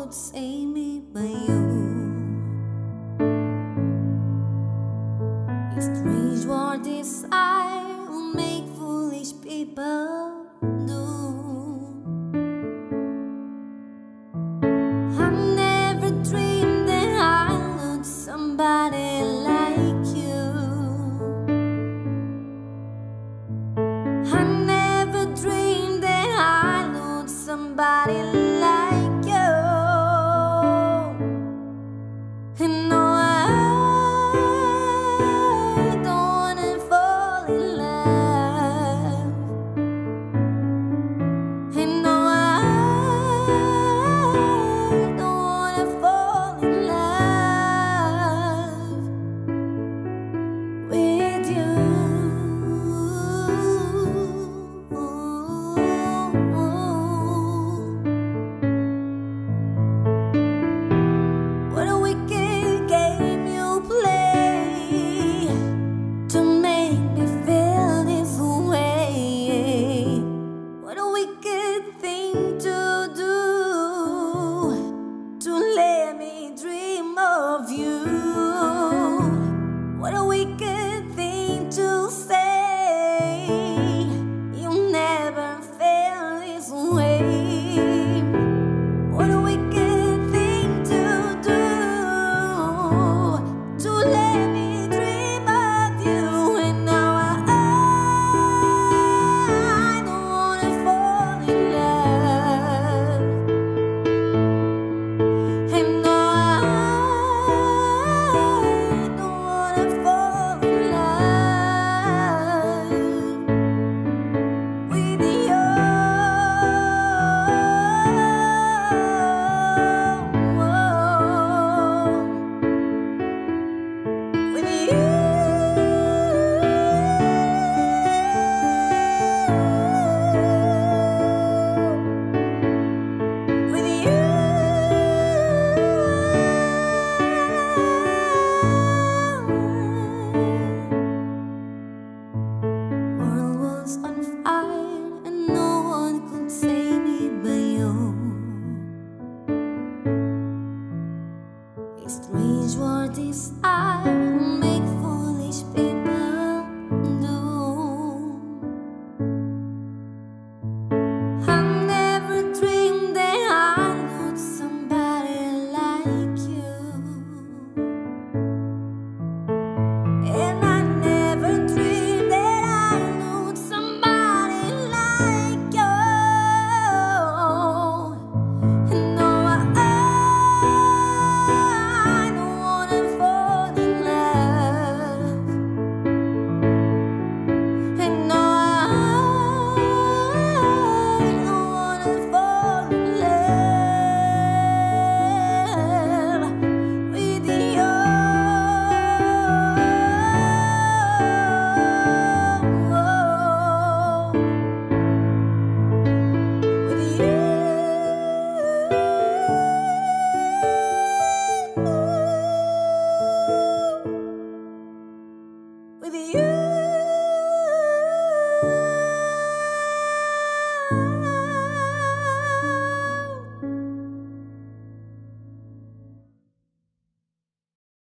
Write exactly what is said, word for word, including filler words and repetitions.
could save me but you. It's strange what desire will make foolish people do. I never dreamed that I would somebody like you. I never dreamed that I would somebody like you. And no, I don't wanna fall in love. And no, I don't wanna fall in love with you. What a wicked game you play to make me feel this way. What a wicked thing to do, to let me dream of you. What a wicked thing to say, you never felt this way. What a wicked thing to do, to let me dream of you. And now I, I don't wanna fall in love. And now I don't wanna fall in love with you. With you. With you. World was on fire and no one could save me but you. It's strange what desire